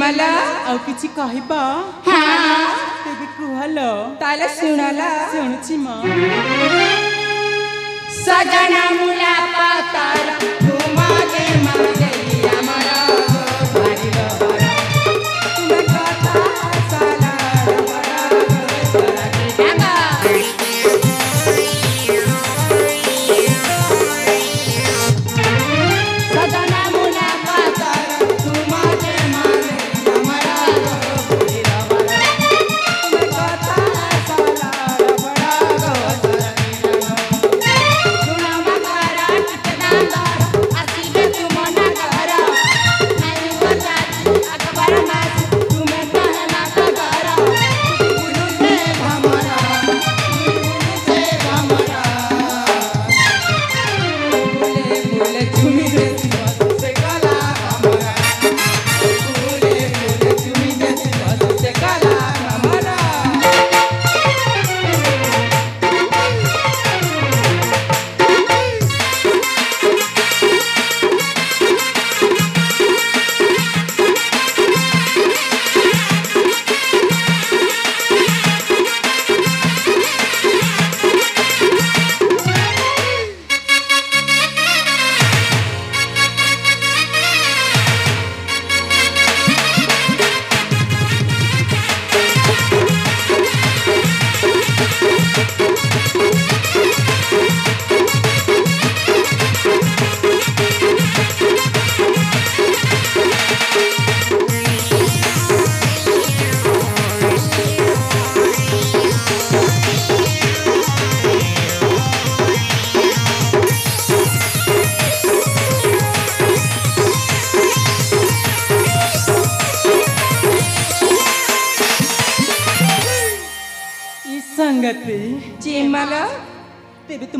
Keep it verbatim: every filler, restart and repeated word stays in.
चिमला ଆଉ କିଛି କହିବ हाँ ତେବେ କୁହଲୋ ताले सुनला ଶୁଣୁଛି ମ सजना मुला पातार तुमा के मागे हमरा भारी बड़ा तुम कथा साला बड़ा बड़ा डांगा सजना मुला पातार तुमा के मागे हमरा भारी बड़ा तुम कथा साला बड़ा बड़ा संगति चिमला तेरे